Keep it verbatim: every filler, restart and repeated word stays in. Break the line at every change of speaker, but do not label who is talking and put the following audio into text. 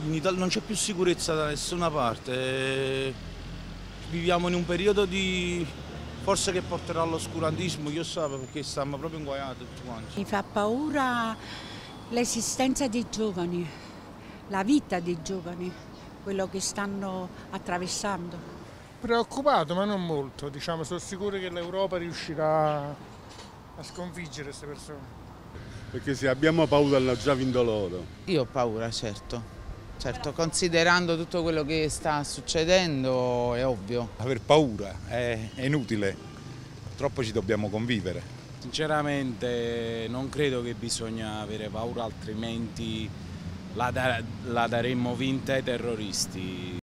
in Italia non c'è più sicurezza da nessuna parte, viviamo in un periodo di forse che porterà all'oscurantismo, io so, perché stiamo proprio inguaiati tutti quanti.
Mi fa paura l'esistenza dei giovani, la vita dei giovani, quello che stanno attraversando.
Preoccupato, ma non molto, diciamo, sono sicuro che l'Europa riuscirà a sconfiggere queste persone.
Perché se abbiamo paura hanno già vinto loro.
Io ho paura, certo, certo, considerando tutto quello che sta succedendo è ovvio.
Aver paura è, è inutile, purtroppo ci dobbiamo convivere.
Sinceramente non credo che bisogna avere paura, altrimenti la, da- la daremmo vinta ai terroristi.